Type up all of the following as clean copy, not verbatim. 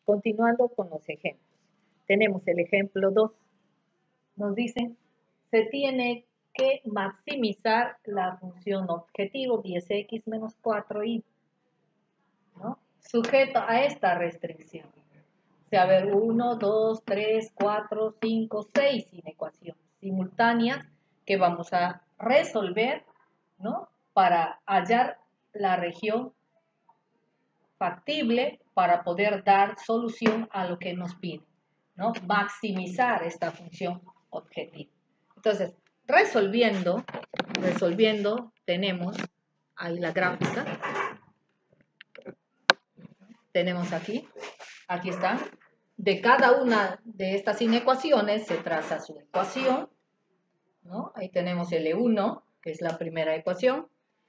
continuando con los ejemplos. Tenemos el ejemplo 2. Nos dice, se tiene que maximizar la función objetivo 10x menos 4y, ¿no? Sujeto a esta restricción. O sea, a ver, 1, 2, 3, 4, 5, 6 inecuaciones simultáneas que vamos a resolver, ¿no? Para hallar la región factible para poder dar solución a lo que nos pide, ¿no? Maximizar esta función objetiva. Entonces, resolviendo, tenemos ahí la gráfica. Tenemos aquí está. De cada una de estas inecuaciones se traza su ecuación, ¿no? Ahí tenemos L1, que es la primera ecuación,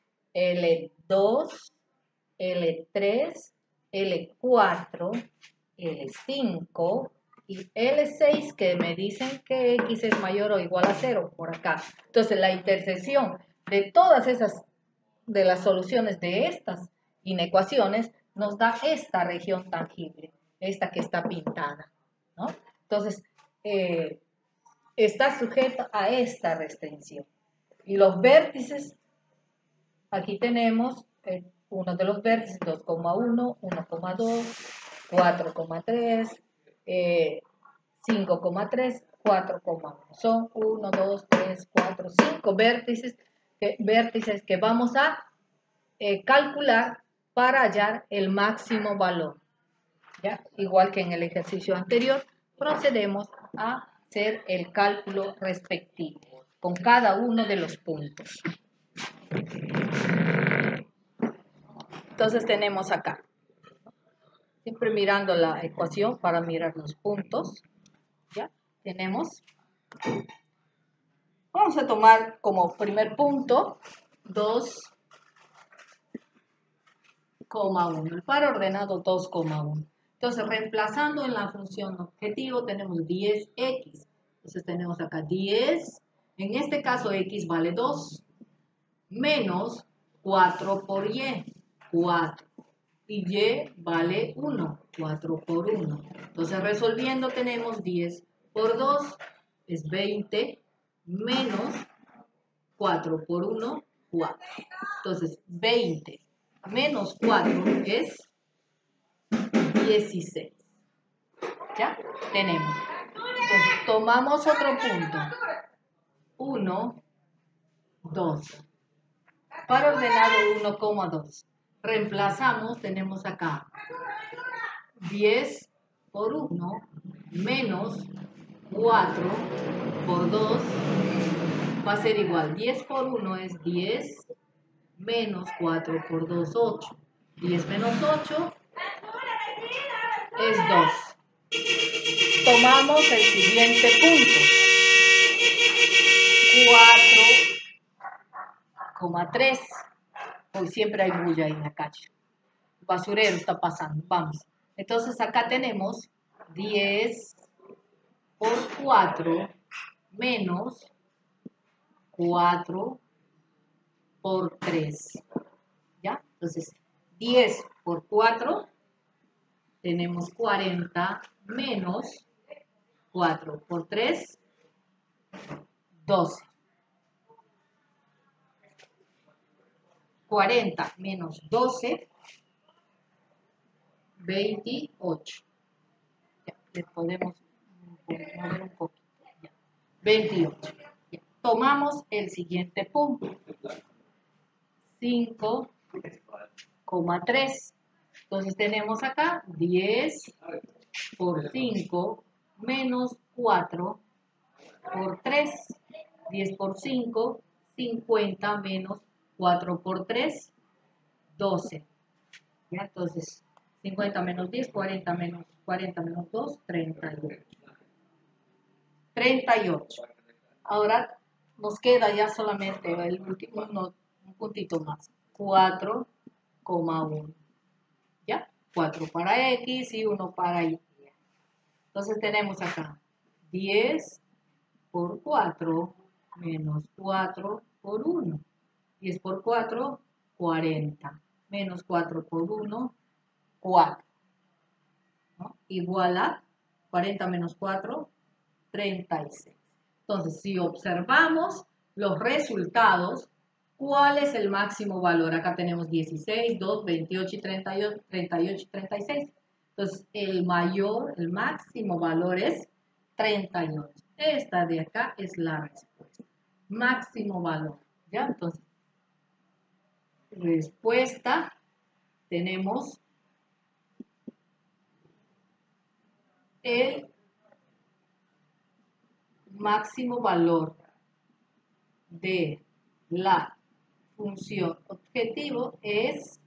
L2, L3, L4, L5 y L6, que me dicen que X es mayor o igual a 0 por acá. Entonces, la intersección de todas esas, de las soluciones de estas inecuaciones, nos da esta región tangible, esta que está pintada, ¿no? Entonces, está sujeto a esta restricción. Y los vértices, aquí tenemos uno de los vértices, 2,1, 1,2, 4,3, 5,3, 4,1. Son 1, 2, 3, 4, 5 vértices que vamos a calcular para hallar el máximo valor. ¿Ya? Igual que en el ejercicio anterior, procedemos a hacer el cálculo respectivo con cada uno de los puntos. Entonces tenemos acá, siempre mirando la ecuación para mirar los puntos, ¿ya? Tenemos, vamos a tomar como primer punto 2,1, el par ordenado 2,1. Entonces, reemplazando en la función objetivo, tenemos 10x. Entonces, tenemos acá 10. En este caso, x vale 2. Menos 4 por y. 4. Y y vale 1. 4 por 1. Entonces, resolviendo, tenemos 10 por 2. Es 20. Menos 4 por 1. 4. Entonces, 20 menos 4 es 16. ¿Ya? Tenemos. Entonces, tomamos otro punto. 1, 2. Par ordenado 1,2. Reemplazamos, tenemos acá 10 por 1 menos 4 por 2 va a ser igual. 10 por 1 es 10 menos 4 por 2, 8. 10 menos 8 es 2. Tomamos el siguiente punto. 4,3. Hoy siempre hay bulla ahí en la calle. El basurero está pasando. Vamos. Entonces acá tenemos 10 por 4 menos 4 por 3. ¿Ya? Entonces, 10 por 4 tenemos 40 menos 4 por 3, 12. 40 menos 12, 28. Ya, le podemos mover un poquito. Ya. 28. Ya. Tomamos el siguiente punto. 5,3. Entonces tenemos acá 10 por 5 menos 4 por 3. 10 por 5, 50 menos 4 por 3, 12. ¿Ya? Entonces, 50 menos 10, 40 menos 2, 38. 38. Ahora nos queda ya solamente el último, un puntito más. 4,1. ¿Ya? 4 para X y 1 para Y. Entonces tenemos acá 10 por 4 menos 4 por 1. 10 por 4, 40. Menos 4 por 1, 4. ¿No? igual a 40 menos 4, 36. Entonces, si observamos los resultados, ¿cuál es el máximo valor? Acá tenemos 16, 2, 28 y 38, 38 y 36. Entonces, el máximo valor es 38. Esta de acá es la respuesta. Máximo valor. ¿Ya? Entonces, respuesta, tenemos el máximo valor de la función objetivo es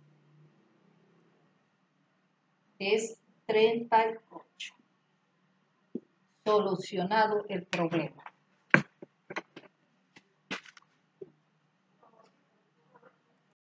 38. Solucionado el problema.